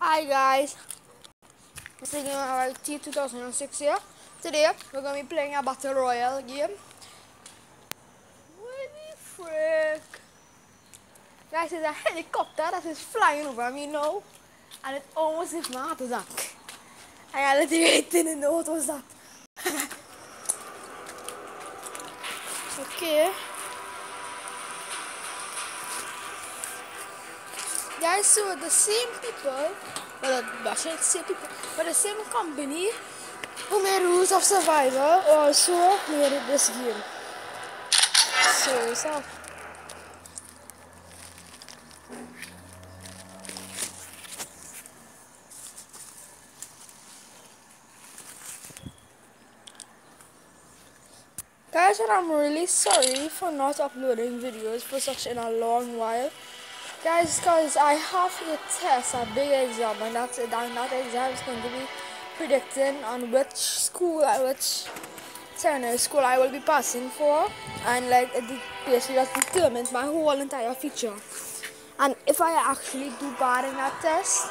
Hi guys, it's the game RT 2006 here. Today we're going to be playing a Battle Royale game. What the frick? Guys, there's a helicopter that is flying over me now. And it almost hit my heart attack. I literally didn't know what was that. Okay. Guys, so the same people, well, I shouldn't say people, but the same company who made Rules of Survivor also made this game. So. Guys, and I'm really sorry for not uploading videos for such in a long while. Guys, because I have a test, a big exam, and that exam is going to be predicting on which secondary school I will be passing for. And like, basically that determines my whole entire future. And if I actually do bad in that test,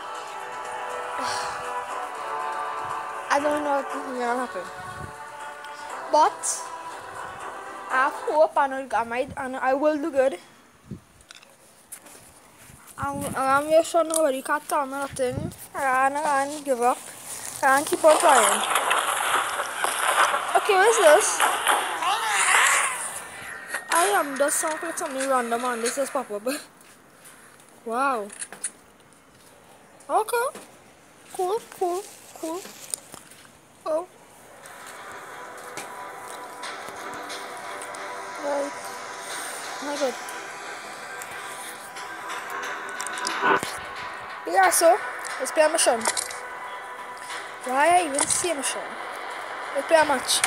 I don't know what's going to happen. But I have hope and I will do good. I'm just sure nobody can tell me nothing. I can't give up. I can't keep on trying. Okay, what is this? Does sound like something random and this is pop up. Wow. Okay. Cool. Oh. Right. My god. Yeah, so let's play a mission. Why I even see a mission? Let's play a match.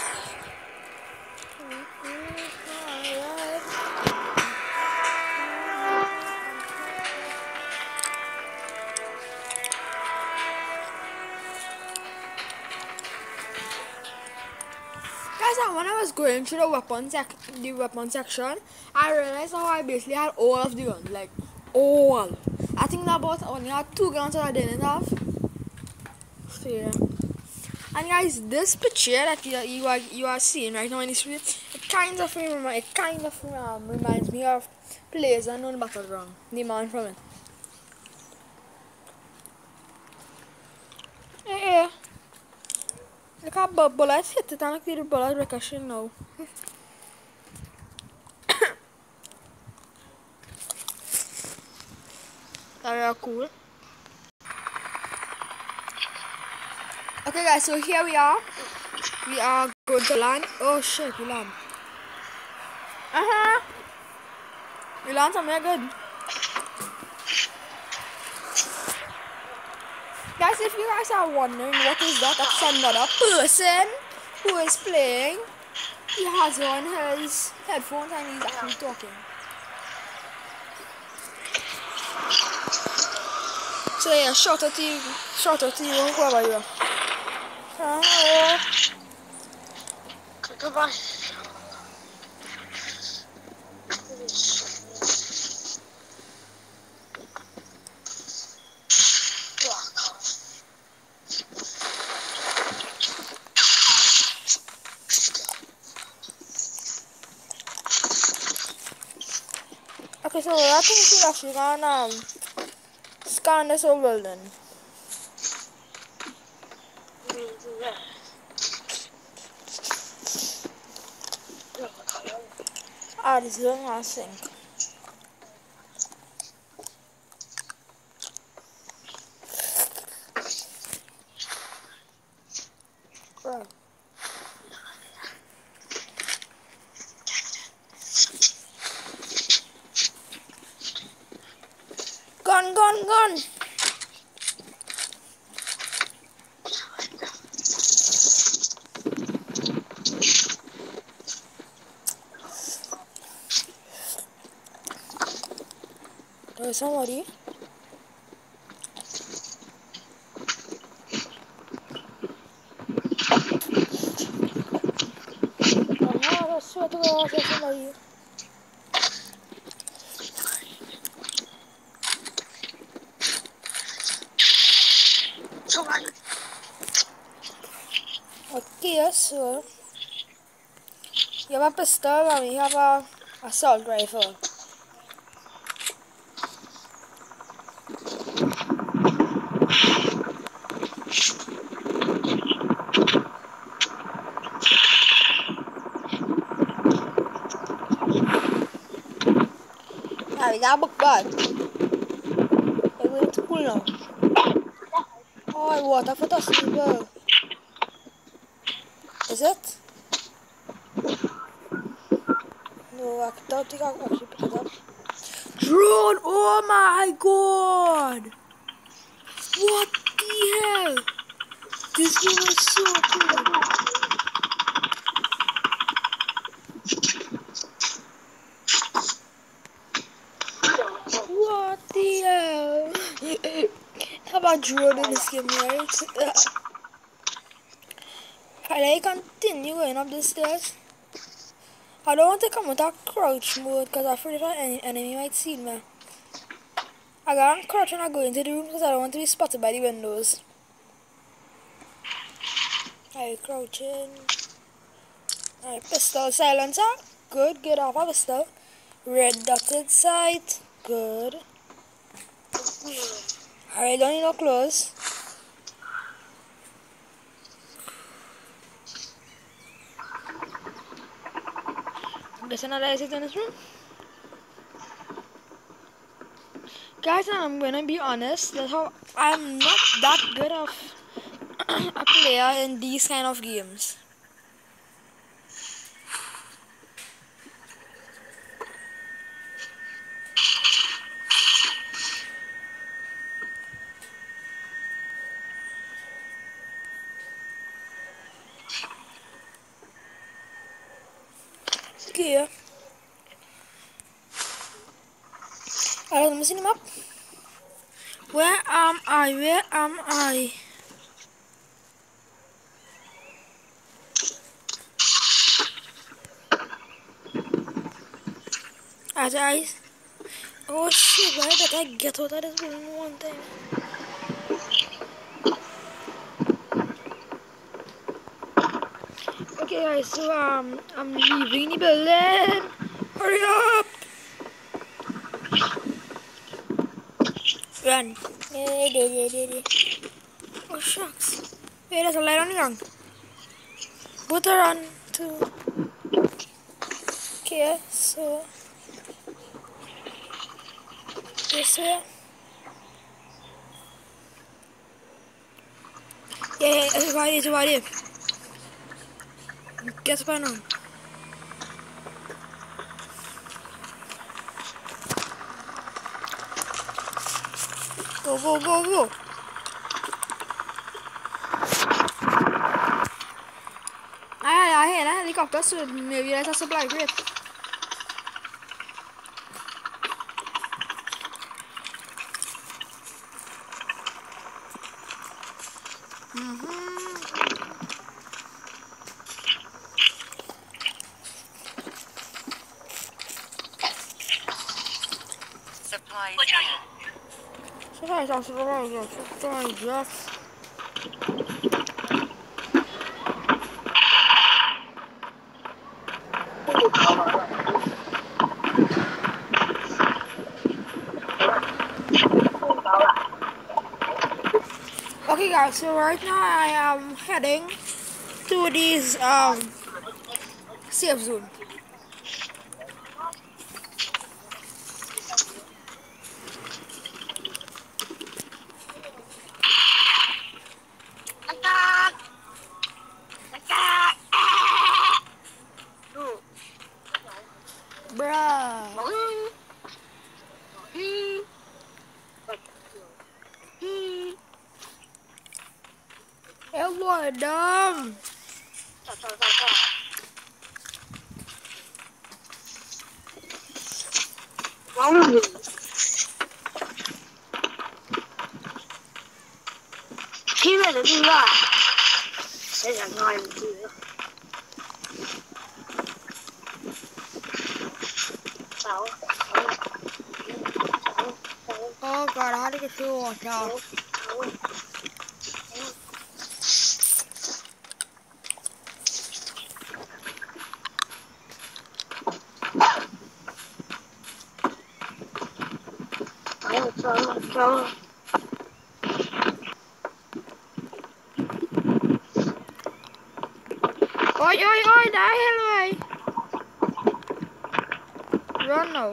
Guys, and when I was going through the weapon section, I realized how I basically had all of the guns, like all. I think that about only had 2 guns that I didn't have. So yeah. And guys, this picture that you are seeing right now in the screen, it kind of reminds me of Players Unknown Battleground, the man from it. Yeah. Look how bullets hit it and look the bullet ricochet now. That's cool. Okay guys, so here we are. We are going to land. Oh shit, we land. We land somewhere good. Guys, if you guys are wondering what is that, that's another person who is playing. He has on his headphones and he's actually talking. So yeah, shout out to you, whoever you are. Goodbye. Okay, so I think we actually gonna scan this whole building. This is gonna sink. Bro. Gun! There's somebody. I swear to God, there's somebody. so you have a pistol and we have a assault rifle. Ah, we got a book bag. We're going to school now. Oh, water for us people. Is it? No, I don't think I can actually pick it up. Drone! Oh my god! What the hell? This game is so cool. What the hell? How about drone in this game, right? I continue going up the stairs. I don't want to come with a crouch mode because I'm afraid that any enemy might see me. I gotta crouch when I go into the room because I don't want to be spotted by the windows. Alright, crouching. Alright, pistol silencer. Good, get off a pistol. Red dotted sight. Good. Alright, don't need no clothes. There's another exit in this room. Guys, I'm gonna be honest, that's how I'm not that good of a player in these kind of games. Okay. Alright, let me see the map. Where am I? Where am I? Guys. Oh shit, why did I get out of this building one time? Okay guys, so I'm leaving the building. Hurry up! Run. Oh shucks. Wait, there's a light on the ground. Both are on too. Okay, so this way. Yeah, it's about it. Get up on. Go. I hear a helicopter, so maybe that's a supply crate. Supplies. Supplies are supplies. Okay guys, so right now I am heading to this safe zone. Bruh. Hello, dumb. Oh god, how to get through water? 走。 Oi, die hell way. Run now.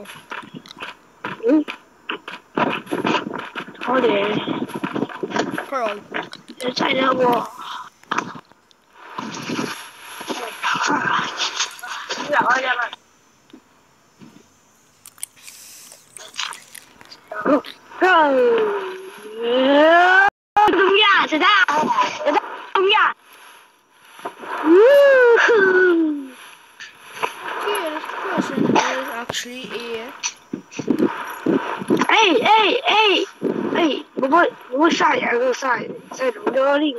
好的， Crawl. 这材料不？你两块钱吧。东亚，知道？东亚。 Okay, this person is actually a. 哎，我啥颜色啥在中间里。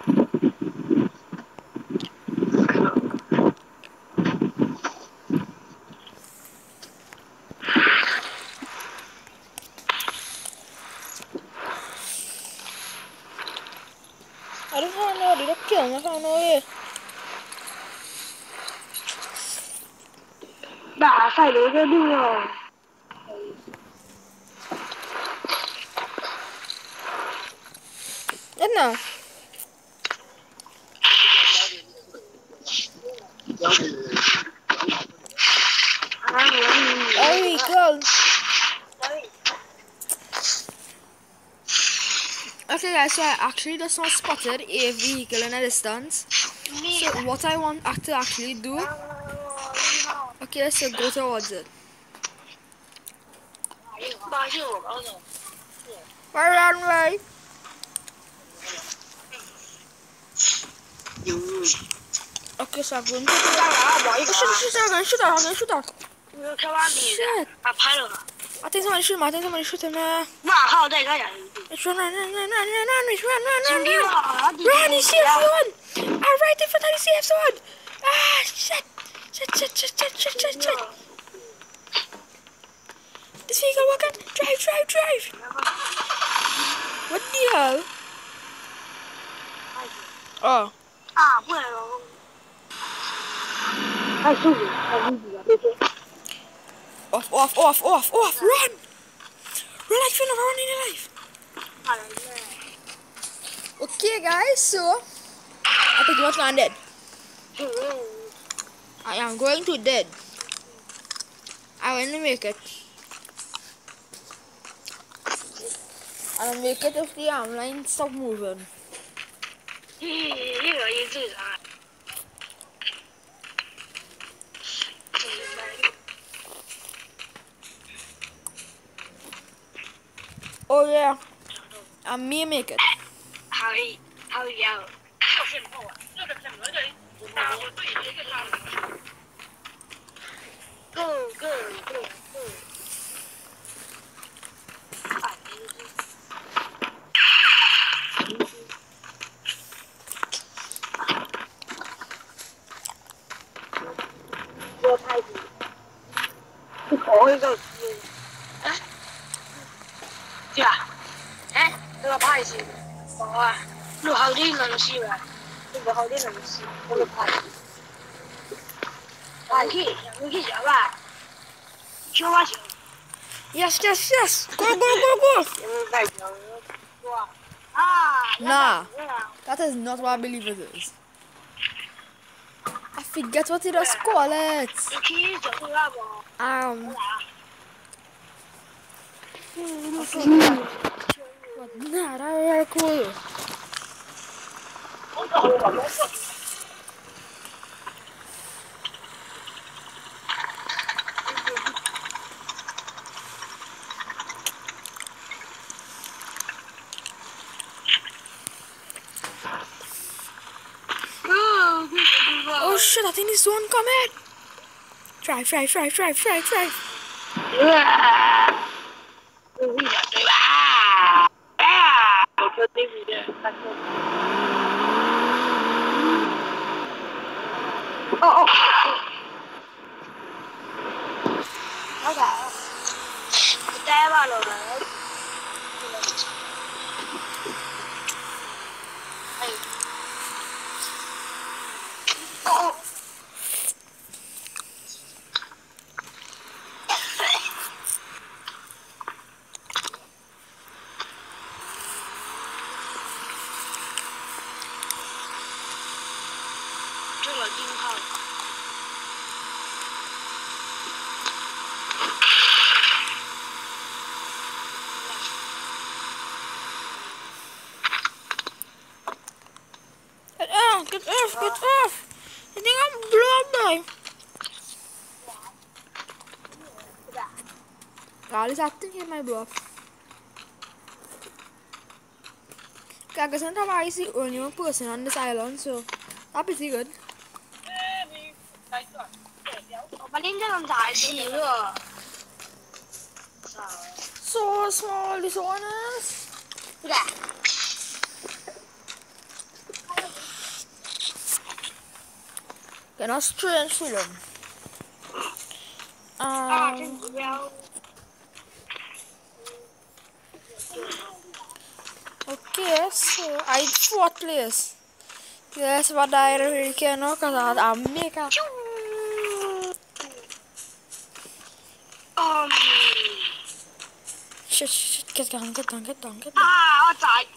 I don't know, did I kill me? I don't know. 那晒流着绿哦。 What now? Oh, girl. Okay, guys, so I actually just not spotted a vehicle in a distance. So what I want to actually do, okay, let's go towards it. Where run away? Okay, so I'm going to shoot her. Shit. I think somebody shoot him. Let's run. Run, he sees everyone. I'm right in front of the safe zone. Ah, shit. This vehicle working. Drive. What the hell? Oh. 不能。太速度， Off. Run like you're never running in your life. Okay, guys, so I pretty much landed. I am going to dead. I want to make it. I'll make it if the arm line stop moving. Oh yeah, I may make it. Go. 我拍的，你可以个，对啊，这个拍戏，录好的能戏吧，录好的能戏，我录拍。你去小吧，小吧小。 Yes. Go. Ah, Nah, that is not what I believe it is. I forget what it is called it. Nah, that's very cool. Oh shit, I think this zone coming. Drive. Oh. Okay. Tay vào rồi. guys, I think he might blow up. Okay, I guess I'm the only one person on this island, so that's pretty good. So small, this one is. Yeah. Can I strange film? Okay, so I fourth place. Yes, what I really can know because I'm making. Shit, get down. Ah, I died.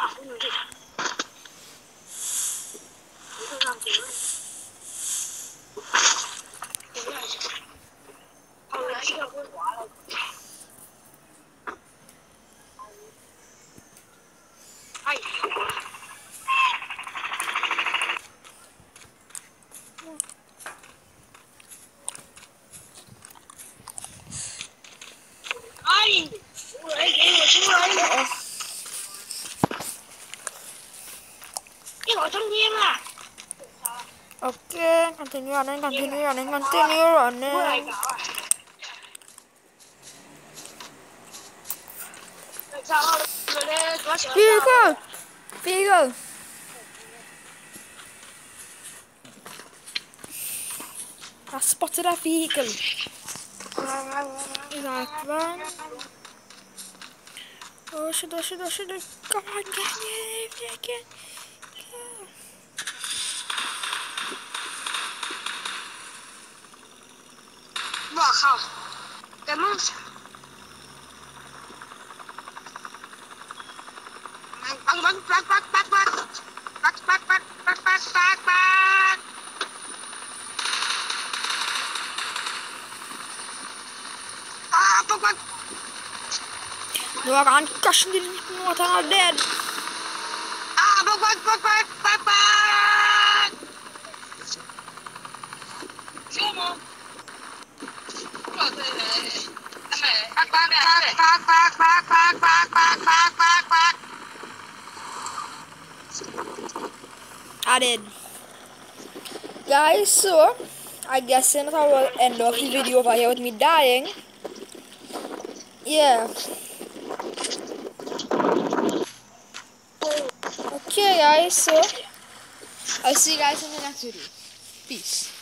Okay, continue running. Vehicle. I spotted a vehicle. That one. Oh shit. Come on, get. No, I can't catch the water, I'm dead. I did. Guys, so I guess that's how we'll end off the video over here with me dying. Yeah. Okay guys, so I'll see you guys in the next video. Peace.